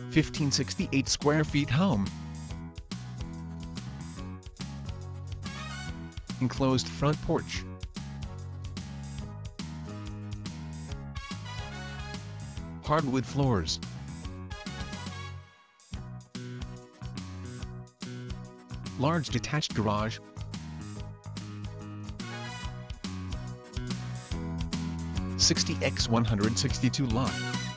1568 square feet home. Enclosed front porch. Hardwood floors. Large detached garage. /162 lot.